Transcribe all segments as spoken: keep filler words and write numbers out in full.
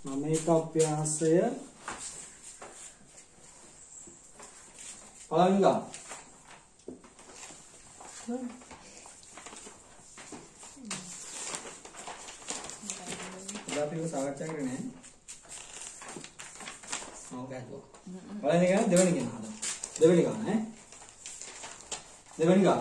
නවයක අභ්‍යාසය පළවෙනි ගාන. අපි ඒක සාකච්ඡා කරේ නෑ. ඔව් ගහුවා. පළවෙනි ගාන දෙවෙනි ගාන හදමු. දෙවෙනි ගාන ඈ. දෙවෙනි ගාන.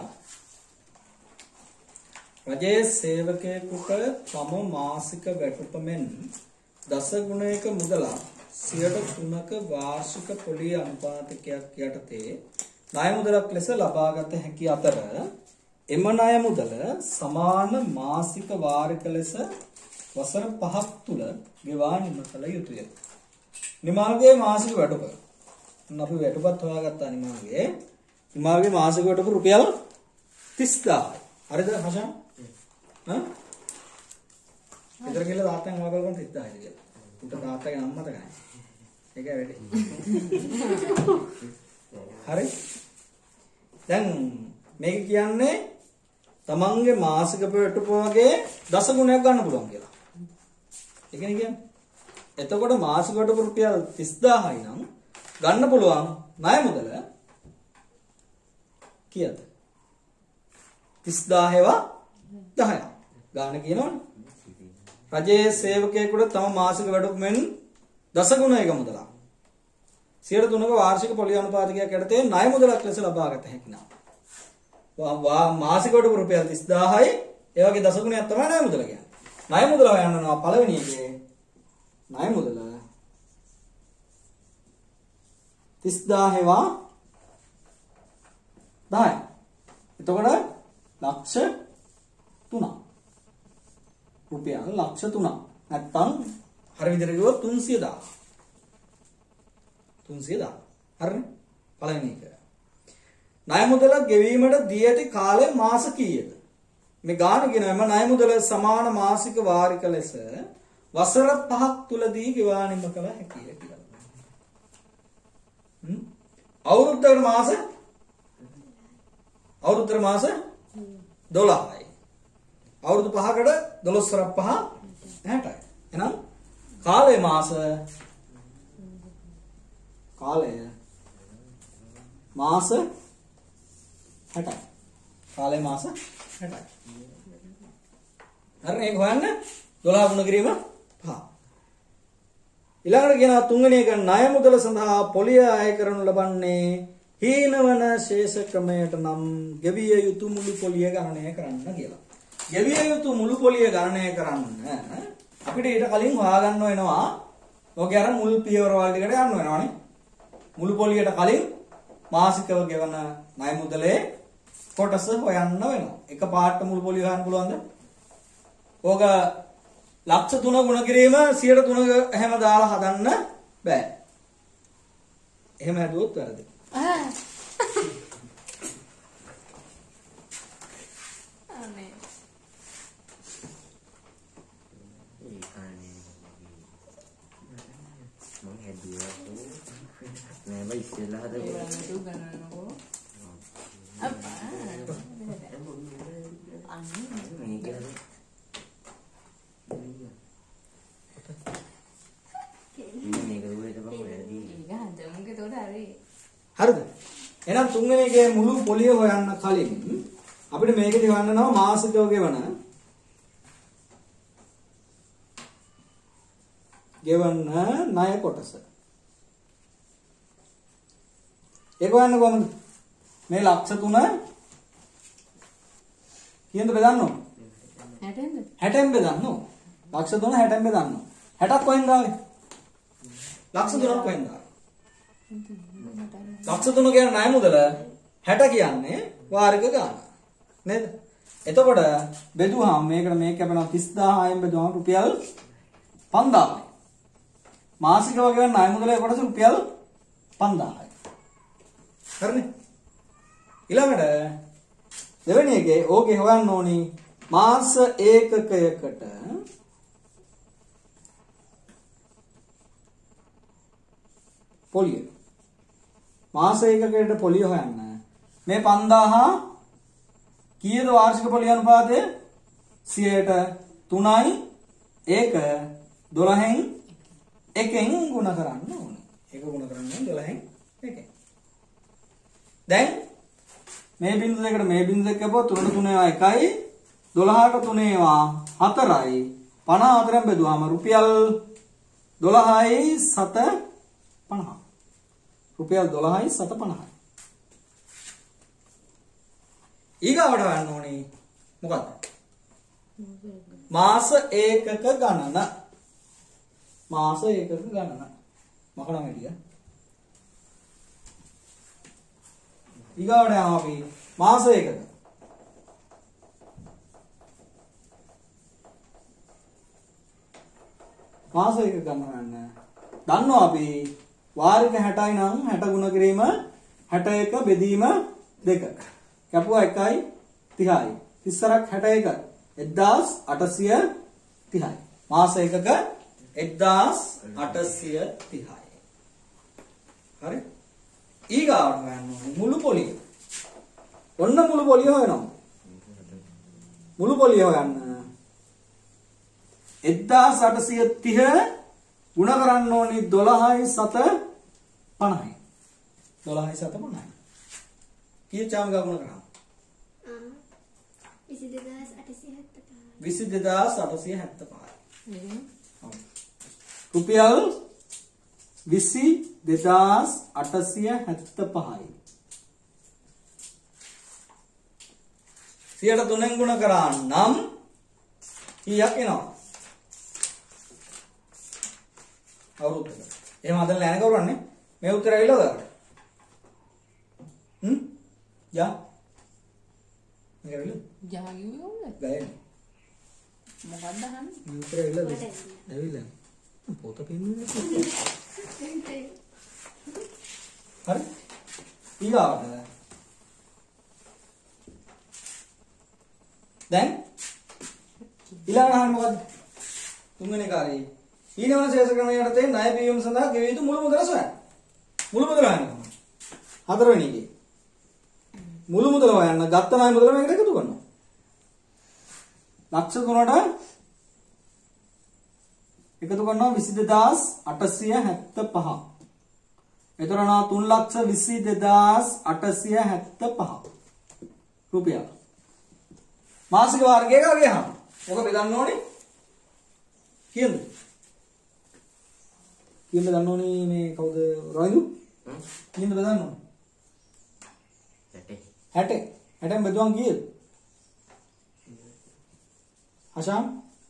රජයේ සේවකයෙකුට තම මාසික වැටුප මෙන් දස ගුණයක මුදලක් සියයට තුනක වාර්ෂික පොලිය අනුපාතකයක් යටතේ ණය මුදලක් ලෙස ලබාගත හැකි අතර එම ණය මුදල සමාන මාසික වාරික ලෙස වසර පහක් තුල ගෙවා නිම කළ යුතුය. නිමාගේ මාසික වැටුප. අපි වැටුපත් හොයාගත්තා නිමාගේ. නිමාගේ මාසික වැටුප රුපියල් තිස් දාහයි. හරිද හෂාන්? හා? විතර කියලා තාත්තෙන් හොයා බලන්න තිස් දාහයි කියලා. උට තාත්තගේ නම මතකයි. ඒකයි වැඩි. හරි? දැන් මේක කියන්නේ තමන්ගේ මාසික වැටුප වගේ දස ගුණයක් ගන්න පුළුවන් කියලා. ඒ කියන්නේ කියන්නේ එතකොට මාසික වැටුප රුපියල් තිස් දාහයි නම් ගන්න පුළුවන් ණය මුදල කීයද? තිස් දාහේවා දහයක්. ගාන කියනවනේ. රජයේ සේවකයෙකුට තම මාසික වැටුප මෙන් දස ගුණයක මුදලක් සියයට තුනක වාර්ෂික පොලිය අනුපාතකයක් යටතේ ණය මුදලක් ලෙස ලබාගත හැකි නම් මාසික වැටුප රුපියල් තිස් දාහයි ඒ වගේ දස ගුණයක් තමයි ණය මුදල කියන්නේ. ණය මුදල හොයන්නවා පළවෙනි එකේ ණය මුදල තිස් දාහේවා දහය. එතකොට ලක්ෂ තුනක්. රුපියල් ලක්ෂ තුනක්. නැත්තම් හරි විදිහට කිව්වොත් තුන්සිය දාහ. තුන්සිය දාහ. හරිනේ? පළවෙනි එක. ණය මුදල ගෙවීමට දී ඇති කාලය මාස කීයද? මේ ගාන කියනම ණය මුදල සමාන මාසික වාරික ලෙස වසර පහක් තුලදී ගෙවා නිම කළ හැකිය කියලා. හ්ම්? අවුරුද්දකට මාස අවුරුද්දකට මාස දොළහයි. අවුරුදු පහකට දොළොස් වරක් පහ හැටයි. එහෙනම් කාලය මාස කාලය මාස හැටයි. කාලය මාස හැටයි. හරිනේ ඒක හොයන්න දොළහ ගුණ කිරීම පහ. ඊළඟට කියනවා තුන්වෙනි එක ණය මුදල සඳහා පොලිය අය කරනු ලබන්නේ හීනවන ශේෂ ක්‍රමයට නම් ගෙවිය යුතු මුළු පොලිය ගණනය කරන්න කියලා. ගෙවිය යුතු මුළු පොලිය ගණනය කරන්න අපිට ඊට කලින් හොයාගන්න වෙනවා. ඔගේ අර මුල් පියවර වල ටිකට යන්න වෙනවානේ. මුළු පොලියට කලින් මාසිකව ගෙවන ණය මුදලේ කොටස හොයන්න වෙනවා. එක පාට මුළු පොලිය හොයන්න පුළුවන්ද? ඕක ලක්ෂ තුන ගුණ කිරීම සියයට තුනක එහෙම දාලා හදන්න බෑ. එහෙම හදුවොත් වැරදි. ආ අනේ මම හැදුවා නෑ බයි ඉස්සෙල්ලා හදලා ඒක ගන්නකො අප්පා අනේ මේක මේක දුවේට බං වැඩි ඒක හදමුගේ තෝර හරි හරිද? එහෙනම් තුන්වෙනි එකේ මුළු පොලිය හොයන්න කලින් අපිට මේකේ හොයන්නනවා මාසිකව ගෙවන ගෙවන්න ණය කොටස. ඒක හොයන්න කොහොමද? මේ ලක්ෂ තුන කීයද බෙදන්න ඕන? හැටෙන්ද? හැටෙන් බෙදන්න ඕන. ලක්ෂ තුන හැටෙන් බෙදන්න ඕන. හැටක් කොහෙන්ද ආවේ? ලක්ෂ තුනක් කොහෙන්ද ආවේ? ලක්ෂ තුන කියන ණය මුදල හැට කියන්නේ වාරික ගාන. නේද? එතකොට බෙදුවාම මේකට මේක කැපෙනවා තිස් දාහයෙන් බෙදුවාම රුපියල් පන්දාහයි. මාසිකව ගෙවන ණය මුදලේ කොටස රුපියල් පන්දාහයි. හරිනේ? ඊළඟට දෙවෙනි එකේ ඕකේ හොයන්න ඕනි මාස ඒකකයකට පොලිය. මාස ඒකකයකට පොලිය හොයන්න. මේ පන්දාහ කීයද වාර්ෂික පොලිය අනුපාතය? සියයට තුනයි ඒක දොළහෙන් එකෙන් ගුණ කරන්න ඕනේ. එක ගුණ කරන්න ඕනේ දොළහෙන් එකෙන්. දැන් මේ බිංදු දෙකට මේ බිංදු දෙක කපුවා තුනට තුන ඒවා එකයි දොළහට තුන ඒවා හතරයි පනහ හතරෙන් බෙදුවාම රුපියල් දොළහයි සත පනහ. රුපියල් දොළහයි සත පනහයි. ඊගාවට ගන්න ඕනේ මොකක්ද? මාස ඒකක ගණන. මාස ඒකක ගණන. මකන මෙලිය. ඊගාවට යනවා අපි මාස ඒකක. මාස ඒකක ගණන ගන්න. දන්නවා අපි වාරික හැටයි නම් හැට ගුණ කිරීම හැට එක බෙදීම දෙක. කැපුවා එකයි තිහයි. තිස්සරක් හැට එක එක්දාස් අටසිය තිහයි. මාස එකක එක්දාස් අටසිය තිහයි. හරි? ඊගාවට ගන්න ඕනේ මුළු පොලිය. ඔන්න මුළු පොලිය හොයනවා. මුළු පොලිය හොයන්න. එක්දාස් අටසිය තිහ ගුණ කරන්න ඕනේ දොළහයි සත පනහයි. දොළහයි සත පනහයි. කීය චාමගා ගුණ කරා? විසි දෙදාස් අටසිය හැත්තපහයි. රුපියල් විසි දෙදාස් අටසිය හැත්තපහයි. සියයට තුනෙන් ගුණ කරා නම් කීයක් එනවා? අවුරුද්දක. එහෙම හදලා නැහැ කවුරුන්නේ? මේ උත්තරය ඇවිල්ලා ඔයාලට. හ්ම්? යා. මේක ඇවිල්ලා? ජා කිව්වේ ඕනේ. ගෑනේ. මොකක්ද අහන්නේ? මේ උත්තරය ඇවිල්ලා. ඇවිල්ලා. පොත පෙන්නුනේ. හරි? ඊගාවට. දැන් ඊළඟ අහන්න මොකද්ද? තුන්වෙනි කාර්යය. ඊළඟ ශේෂ ක්‍රමය යටතේ ණය පියවීම සඳහා ගෙවිය යුතු මුළු මුදල සොයන්න. මුළු මුදල හොයන්න. හතරවෙනි එකේ. මුළු මුදල හොයන්න ගත්ත ණය මුදල මේකට එකතු කරනවා. ලක්ෂ තුනට එකතු කරනවා විසි දෙදාස් අටසිය හැත්තපහ. එතකොට නා තුන් ලක්ෂ විසි දෙදාස් අටසිය හැත්තපහ රුපියල්. මාසික වර්ගයක ගියාම මොකද බෙදන්න ඕනේ? කියන්න. කියන්න ගන්න ඕනේ මේ කවුද රොයිදු? හ්ම්. කියන්න බෙදන්න ඕනේ. හැට. හැටෙන් බෙදුවම් කීයද? අශාම්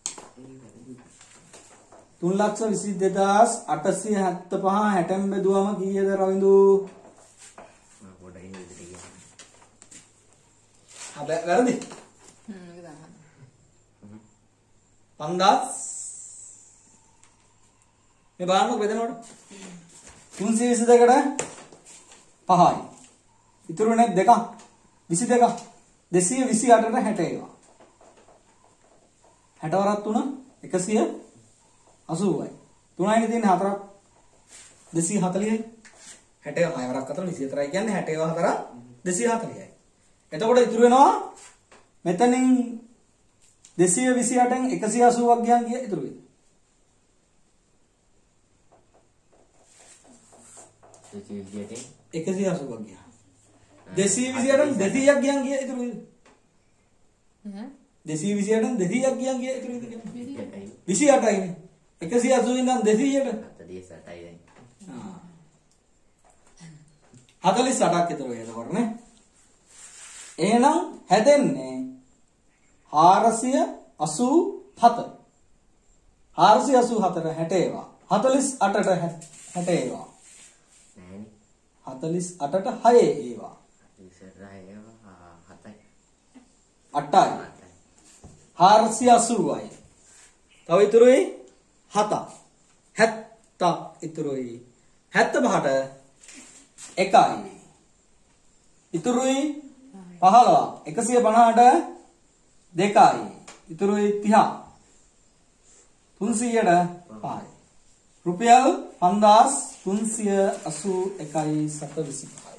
තුන් ලක්ෂ විසි දෙදාස් අටසිය හැත්තපහ හැටෙන් බෙදුවම කීයද රවින්දු? මම පොඩ්ඩක් ඉන්න විදිහට කියන්න. ආ වැරදි. හ්ම් ඒක තමයි. පන්දාස් මේ බලන්නකො බෙදනකොට තුන්සිය විසි දෙකට පහයි. ඉතුරුනේ දෙකක් විසි දෙක දෙසිය විසි අටට හැට ඒවා. හැට වරක් තුන එකසිය අසූවයි. තුනයිනේ තියෙන්නේ හතරක් දෙසිය හතලිහයි. හැට ඒවා හය වරක් අතර විසි හතරයි කියන්නේ හැට ඒවා හතර දෙසිය හතලිහයි. එතකොට ඉතුරු වෙනවා මෙතනින් දෙසිය විසි අටෙන් එකසිය අසූවක් ගියන් කිය ඉතුරු වෙයි. එකසිය අසූවක් ගියා. දෙසිය විසි අටෙන් දෙසීයක් ගියන් කිය ඉතුරු වෙයි. හ්ම් දෙසිය විසි අටෙන් දෙසීයක් ගියන් කිය ඉතුරු වෙයි. විසි අටයිනේ. එකසිය අසූ ඉඳන් දෙසීයට හතළිස් අටයි දැන්. ආ හතළිස් අටක් ඉතුරු වෙයි එතකොට නේ. එහෙනම් හැදෙන්නේ හාරසිය අසූ හත. හාරසිය අසූ හතට හැට ඒවා. හතළිස් අටට හැට ඒවා. නෑනේ. හතළිස් අටට හය ඒවා. අටයි. හාරසිය අසූවයි. තව ඉතුරුයි හතක්. හැත්තක් ඉතුරුයි. හැත්තපහට එකයි. ඉතුරුයි පහළොවක්. එකසිය පනහට දෙකයි. ඉතුරුයි තිහක්. තුන්සීයට පහයි. රුපියල් පන්දාස් තුන්සිය අසූ එකයි සත විසි පහයි.